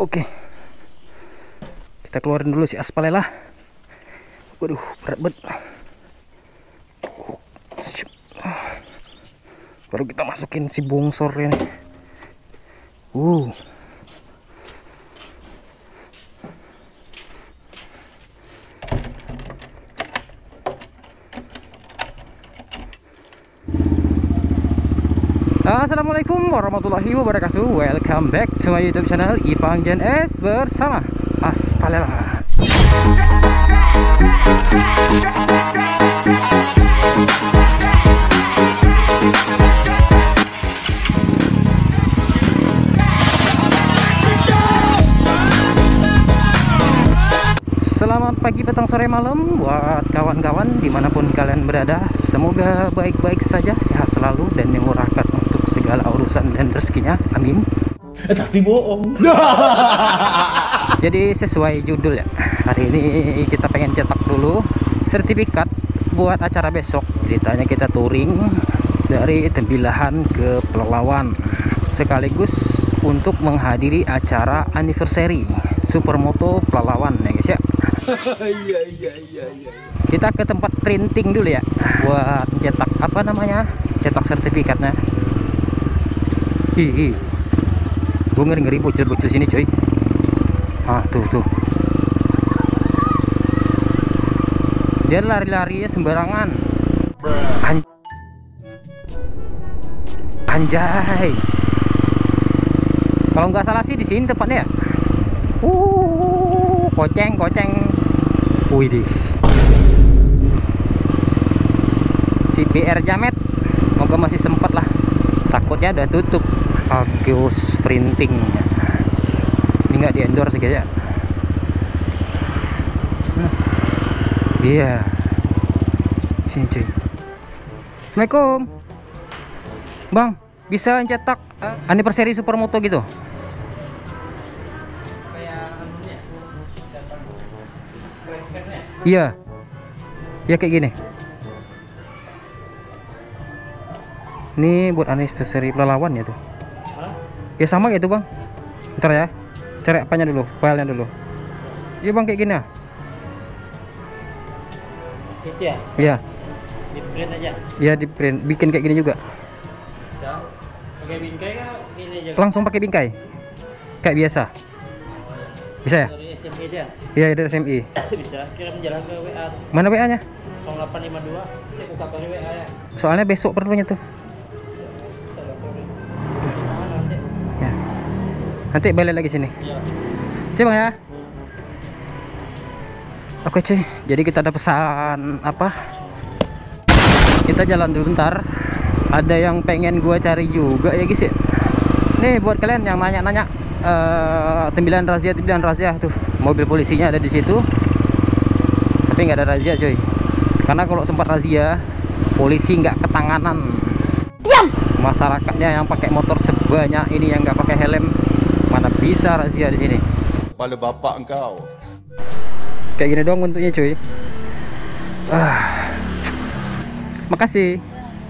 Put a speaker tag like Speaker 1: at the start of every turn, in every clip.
Speaker 1: Oke, kita keluarin dulu si aspalnya lah. Waduh, berat banget. Baru kita masukin si bongsornya nih. Assalamualaikum warahmatullahi wabarakatuh. Welcome back to my YouTube channel Ipang Jen S bersama Aspalela. Selamat pagi, petang, sore, malam buat kawan-kawan dimanapun kalian berada. Semoga baik-baik saja, sehat selalu, dan dimurahkan untuk segala urusan dan rezekinya. Amin.
Speaker 2: Tapi bohong.
Speaker 1: Jadi sesuai judul ya, hari ini kita pengen cetak dulu sertifikat buat acara besok. Ceritanya kita touring dari Tembilahan ke Pelalawan, sekaligus untuk menghadiri acara anniversary Supermoto Pelalawan ya guys ya. Iya. Kita ke tempat printing dulu ya, buat cetak apa namanya, cetak sertifikatnya. Gue ngeri bocil-bocil sini coy. Tuh dia lari-larinya sembarangan. Anjay, kalau nggak salah sih di sini tempatnya ya. Koceng. Widih, si BR Jamet, moga masih sempat lah. Takutnya udah tutup Agus Printing. Ini nggak di endorse guys ya. Iya, sini cuy. Assalamualaikum bang, bisa cetak anniversary Supermoto gitu? Iya, ya kayak gini. Ini buat anniversary Pelalawan ya tuh. Ya sama gitu bang. Ntar ya, cari apanya dulu, filenya dulu. Iya bang, kayak gini ya.
Speaker 2: Itu ya?
Speaker 1: Iya.
Speaker 2: Di print aja.
Speaker 1: Iya di print, bikin kayak gini juga.
Speaker 2: Ya. Pakai bingkai kan gini aja.
Speaker 1: Langsung pakai bingkai, kayak biasa. Bisa ya?
Speaker 2: Dari SMI dia.
Speaker 1: Iya dari SMI.
Speaker 2: Bisa kirim jalan ke WA.
Speaker 1: Mana WA nya?
Speaker 2: 0852. Saya buka dari WA ya.
Speaker 1: Soalnya besok perlunya tuh. Ya. Nanti balik lagi sini.
Speaker 2: Iya.
Speaker 1: Sih bang ya. Oke cuy, jadi kita ada pesan apa? Kita jalan dulu bentar. Ada yang pengen gua cari juga ya guys ya. Nih buat kalian yang nanya-nanya, Tembilahan razia tuh, mobil polisinya ada di situ. Tapi nggak ada razia cuy. Karena kalau sempat razia, polisi nggak ketanganan. Masyarakatnya yang pakai motor sebanyak ini yang nggak pakai helm, mana bisa razia di sini?
Speaker 3: Kepala bapak engkau.
Speaker 1: Kayak gini doang bentuknya cuy. Makasih.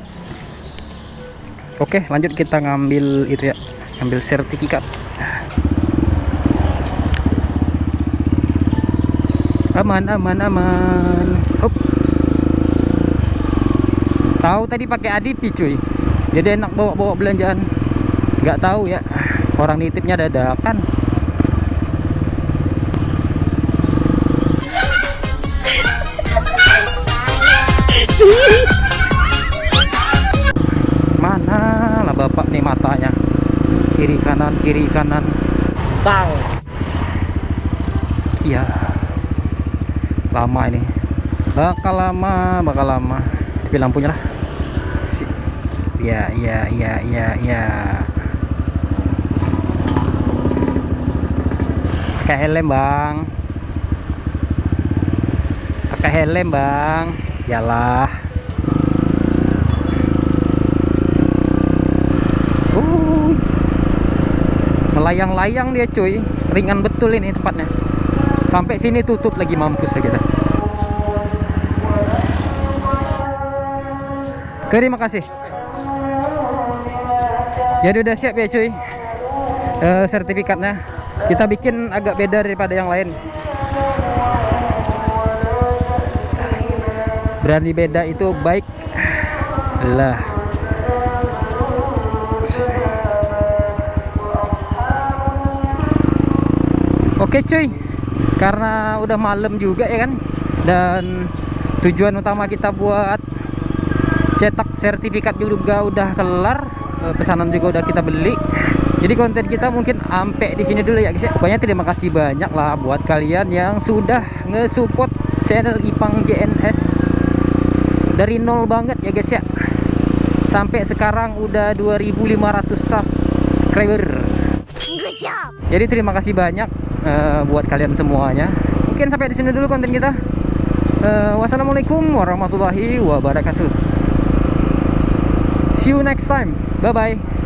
Speaker 1: Oke, lanjut kita ngambil itu ya, ngambil sertifikat. Aman. Hop. Tahu tadi pakai Adipi cuy, jadi enak bawa belanjaan. Nggak tahu ya, orang nitipnya dadakan. Mana lah bapak nih matanya, kiri kanan.
Speaker 2: Bang.
Speaker 1: Iya, lama ini, bakal lama. Tapi lampunya lah. Ya. Pakai helm bang. Yalah. Melayang-layang dia cuy, ringan betul ini tempatnya. Sampai sini tutup lagi, mampus ya kita. Terima kasih. Jadi udah siap ya cuy, sertifikatnya. Kita bikin agak beda daripada yang lain. Berani beda itu baik lah. Oke cuy, karena udah malam juga ya kan, dan tujuan utama kita buat cetak sertifikat juga udah kelar, pesanan juga udah kita beli. Jadi konten kita mungkin sampai di sini dulu ya guys ya. Pokoknya terima kasih banyak lah buat kalian yang sudah nge-support channel Ipang JNS dari nol banget ya guys ya. Sampai sekarang udah 2.500 subscriber. Jadi terima kasih banyak buat kalian semuanya. Mungkin sampai di sini dulu konten kita. Wassalamualaikum warahmatullahi wabarakatuh. See you next time. Bye bye.